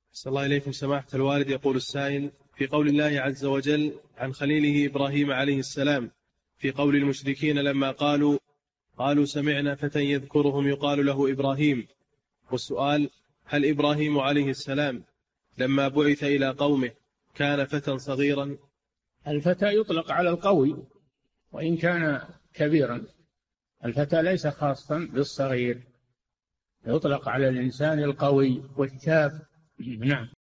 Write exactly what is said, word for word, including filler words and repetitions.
صلى الله إليكم سماحة الوالد. يقول السائل: في قول الله عز وجل عن خليله إبراهيم عليه السلام في قول المشركين لما قالوا قالوا سمعنا فتى يذكرهم يقال له إبراهيم، والسؤال: هل إبراهيم عليه السلام لما بعث إلى قومه كان فتى صغيرا؟ الفتى يطلق على القوي وإن كان كبيرا، الفتى ليس خاصا بالصغير، يطلق على الإنسان القوي والشاب. نعم.